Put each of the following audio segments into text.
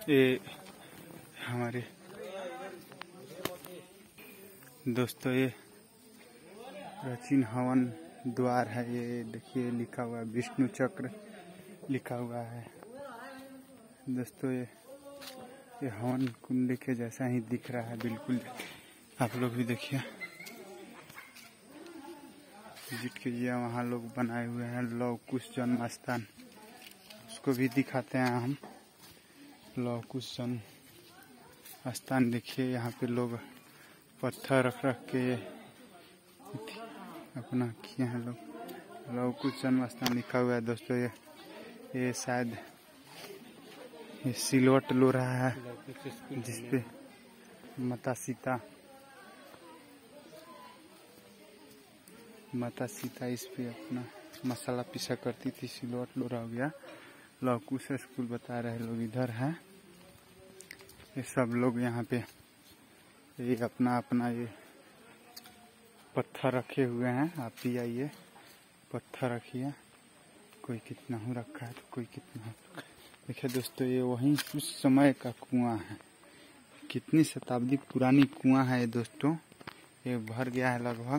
ये हमारे दोस्तों ये प्राचीन हवन द्वार है। ये देखिए लिखा हुआ है विष्णु चक्र लिखा हुआ है दोस्तों। ये हवन कुंड के जैसा ही दिख रहा है बिल्कुल। आप लोग भी देखिए, विजिट कीजिए। वहाँ लोग बनाए हुए हैं लव कुश जन्म स्थान, उसको भी दिखाते हैं हम। लव कुश जन्म स्थान देखिए, यहाँ पे लोग पत्थर रख रख के अपना किए हैं लोग। लव कुश जन्म स्थान लिखा हुआ है दोस्तों। ये शायद ये सिलवट लो रहा है, जिसपे माता सीता इस पे अपना मसाला पीसा करती थी। सिलवट लो रहा हो गया। लव कुश स्कूल बता रहे लोग इधर है। ये सब लोग यहाँ पे ये अपना अपना ये पत्थर रखे हुए हैं। आप भी आइए, पत्थर रखिए। कोई कितना हो रखा है तो कोई कितना। देखिए दोस्तों, ये वहीं उस समय का कुआं है। कितनी शताब्दी पुरानी कुआं है ये दोस्तों। ये भर गया है लगभग।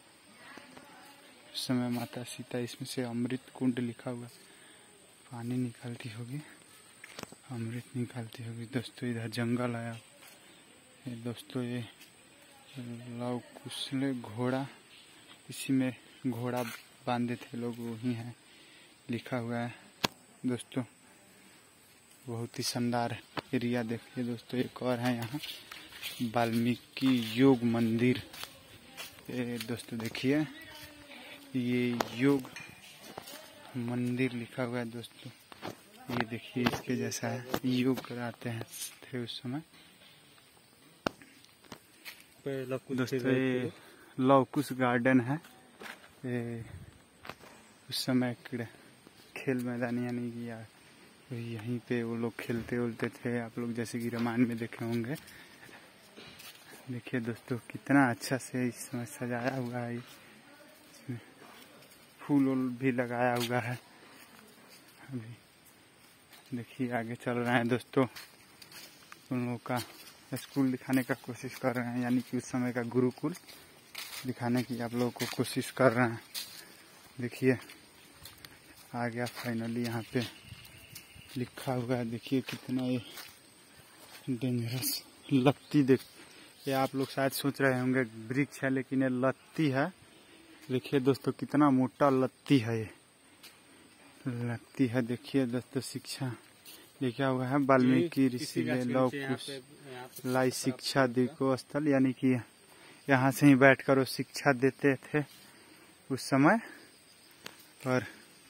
उस समय माता सीता इसमें से अमृत कुंड लिखा हुआ, पानी निकालती होगी, अमृत निकालती होगी दोस्तों। इधर जंगल है। ये दोस्तों ये लव कुश घोड़ा, इसी में घोड़ा बांधे थे लोग, वही है लिखा हुआ है दोस्तों। बहुत ही शानदार एरिया देखिए दोस्तों। एक और है यहाँ वाल्मीकि योग मंदिर। ये दोस्तों देखिए, ये योग मंदिर लिखा हुआ है दोस्तों। ये देखिए इसके जैसा है। योग कराते हैं थे उस समय दोस्तों। ये लव कुश गार्डन है। ये उस समय खेल मैदान यानी कि यहीं पे वो लोग खेलते उलते थे। आप लोग जैसे कि रामायण में देखे होंगे। देखिए दोस्तों, कितना अच्छा से इस समय सजाया हुआ है। इसमें फूल भी लगाया हुआ है। अभी देखिए आगे चल रहे हैं दोस्तों। उन लोगों का स्कूल दिखाने का कोशिश कर रहे हैं, यानी कि उस समय का गुरुकुल दिखाने की आप लोगों को कोशिश कर रहे हैं। देखिए आ गया फाइनली। यहाँ पे लिखा हुआ है, देखिए कितना ये डेंजरस लत्ती। देख, ये आप लोग शायद सोच रहे होंगे वृक्ष है, लेकिन ये लत्ती है। देखिए दोस्तों, कितना मोटा लत्ती है। ये लत्ती है। देखिए दोस्तों, शिक्षा लिखा हुआ है वाल्मीकि ऋषि लव कुश लाई शिक्षा दीको स्थल, यानी कि यहाँ से ही बैठकर वो शिक्षा देते थे उस समय। और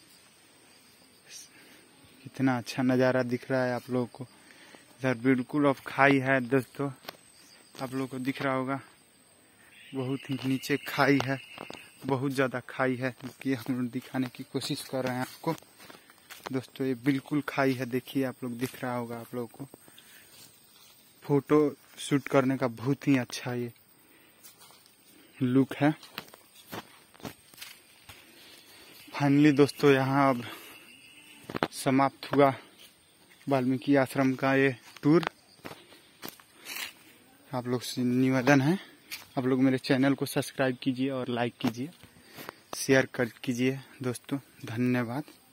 कितना अच्छा नज़ारा दिख रहा है आप लोगों को। इधर बिल्कुल अब खाई है दोस्तों, आप लोगों को दिख रहा होगा। बहुत ही नीचे खाई है, बहुत ज़्यादा खाई है, कि हम लोग दिखाने की कोशिश कर रहे हैं आपको दोस्तों। ये बिल्कुल खाई है। देखिए आप लोग, दिख रहा होगा आप लोगों को। फोटो शूट करने का बहुत ही अच्छा ये लुक है। फाइनली दोस्तों, यहाँ अब समाप्त हुआ वाल्मीकि आश्रम का ये टूर। आप लोग से निवेदन है, आप लोग मेरे चैनल को सब्सक्राइब कीजिए और लाइक कीजिए, शेयर कीजिए दोस्तों। धन्यवाद।